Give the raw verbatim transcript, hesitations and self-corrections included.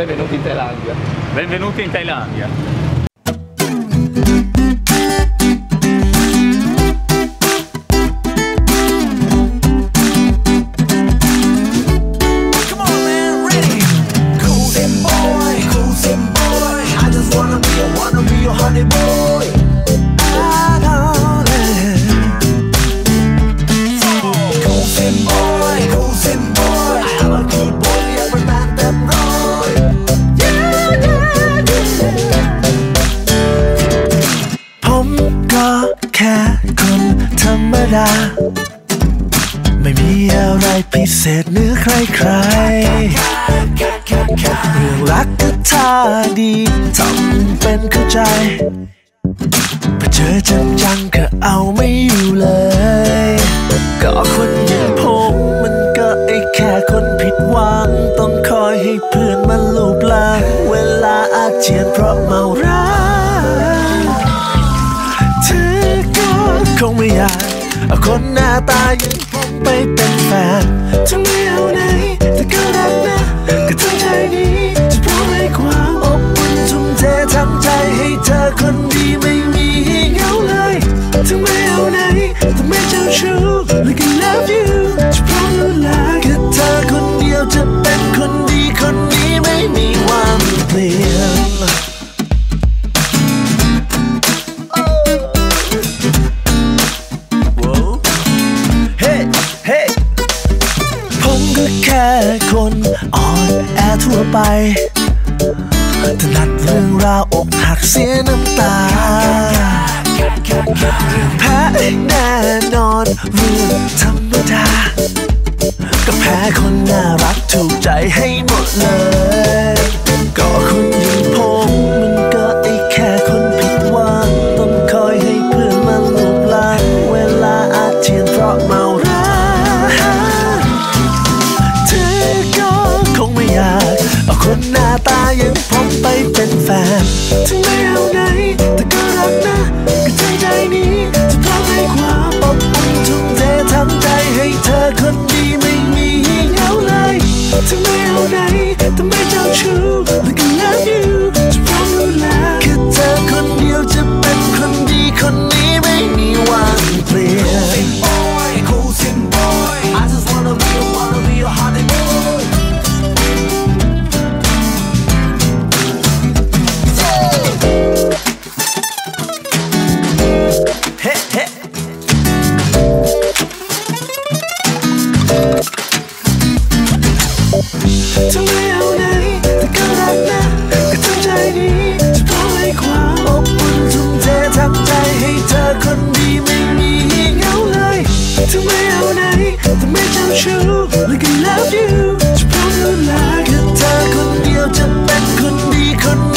Benvenuti in Thailandia. Benvenuti in Thailandia. ไม่มีอะไรพิเศษเหนือใครใครเรื่องรักก็ท่าดีทำเป็นเข้าใจพอเจอจำจังก็เอาไม่อยู่เลยก็คนอย่างผมมันก็ไอ้แค่คนผิดหวังต้องคอยให้เพื่อนมันลูบหลังเวลาอาเจียนเพราะเมารักเธอก็คงไม่อยากเอาคนหน้าตาอย่างผมไปเป็นแฟนจะไม่เอาไหนแต่ก็รักนะก็ทั้งใจนี้จะพร้อมให้ความอบอุ่นทุ่มเททั้งใจให้เธอคนดีไม่มีเหงาเลยจะไม่เอาไหนแต่ไม่เจ้าชู้ Like I love you จะพร้อมดูแลแค่เธอคนเดียวจะเป็นคนดีคนนี้ไม่มีวันเปลี่ยนแค่คนอ่อนแอทั่วไปถนัดเรื่องราวอกหักเสียน้ำตาแพ้แน่นอนเรื่องธรรมดาก็แพ้คนน่ารักถูกใจให้หมดเลยก็คนอย่างผมมันก็ไอ้แค่คนผิดหวังต้องคอยให้เพื่อนมาลูบหลังเวลาอาเจียนเพราะเมารักคงไม่อยากเอาคนหน้าตาอย่างผมไปเป็นแฟนถึงไม่เอาไหนแต่ก็รักนะก็ใจใจนี้จะพร้อมให้ความอบอุ่นทุ่มเททั้งใจให้เธอคนดีไม่มีเหงาเลยถึงไม่เอาไหนแต่ไม่เจ้าชู้ Like I love you จะพร้อมดูแลแค่เธอคนเดียวจะเป็นคนดีคนนี้ไม่มีวันเปลี่ยนจะไม่เอาไหนแต่ก็รักนะก็ทั้งใจนี้จะพร้อมให้ความอบอุ่นทุ่มเททั้งใจให้เธอคนดีไม่มีเหงาเลยจะไม่เอาไหนแต่ไม่เจ้าชู้ Like I love you จะพร้อมดูแลแค่เธอคนเดียวจะเป็นคนดีคน